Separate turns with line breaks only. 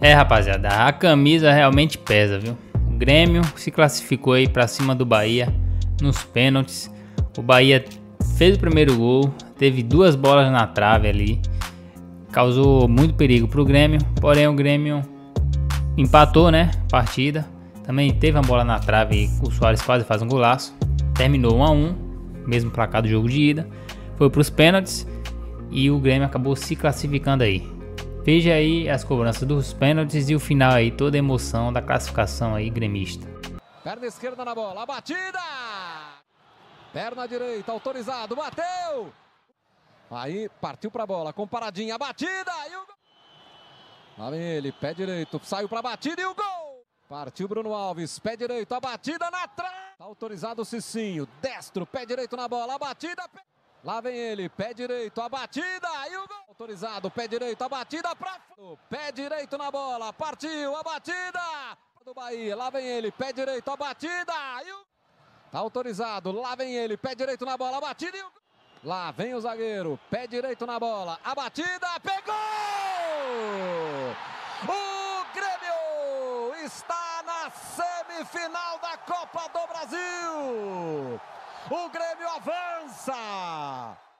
É, rapaziada, a camisa realmente pesa, viu? O Grêmio se classificou aí pra cima do Bahia nos pênaltis. O Bahia fez o primeiro gol, teve duas bolas na trave ali, causou muito perigo pro Grêmio, porém o Grêmio empatou, né, partida. Também teve uma bola na trave e o Suárez quase faz um golaço. Terminou 1 a 1, mesmo placar do jogo de ida. Foi pros pênaltis e o Grêmio acabou se classificando aí. Veja aí as cobranças dos pênaltis e o final aí, toda a emoção da classificação aí gremista.
Perna esquerda na bola, a batida! Perna direita, autorizado, bateu! Aí partiu pra bola, com paradinha, a batida! E o gol! Lá vem ele, pé direito, saiu pra batida e o gol! Partiu Bruno Alves, pé direito, a batida na trave! Tá autorizado o Cicinho, destro, pé direito na bola, a batida... Lá vem ele, pé direito, a batida e o gol. Autorizado, pé direito, a batida pra... Pé direito na bola, partiu, a batida do Bahia. Lá vem ele, pé direito, a batida e o... Tá autorizado, lá vem ele, pé direito na bola, a batida e o... Lá vem o zagueiro, pé direito na bola, a batida, pegou! O Grêmio está na semifinal da Copa do Brasil! O Grêmio avança!